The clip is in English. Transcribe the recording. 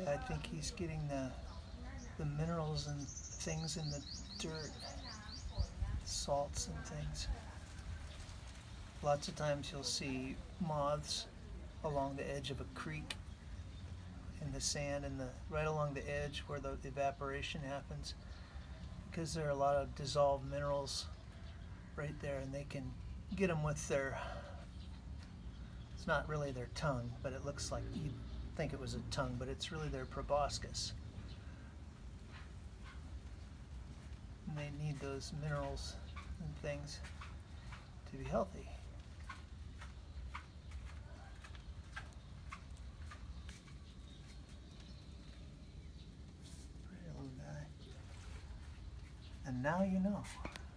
I think he's getting the minerals and things in the dirt, salts and things. Lots of times you'll see moths along the edge of a creek in the sand and right along the edge where the evaporation happens, because there are a lot of dissolved minerals right there, and they can get them with it's not really their tongue, but it looks like you'd think it was a tongue, but it's really their proboscis. And they need those minerals and things to be healthy. Pretty little guy. And now you know.